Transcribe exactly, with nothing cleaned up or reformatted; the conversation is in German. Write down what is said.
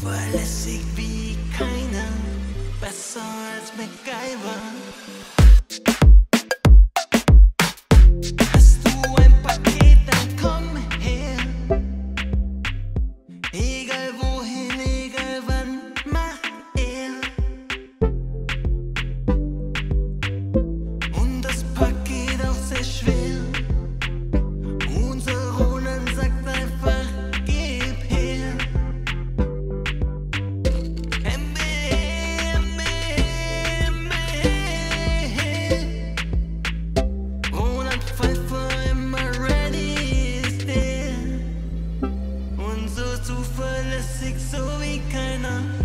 zuverlässig wie keiner, besser als MacGyver. Hast du ein Paket, dann komm her. Egal wohin, egal wann, mach er. Und das Paket auch sehr schwer. Unser Roland sagt einfach, gib her. M B E, M B E, M B E. Roland Pfeiffer immer ready ist der. Und so zuverlässig, so wie keiner.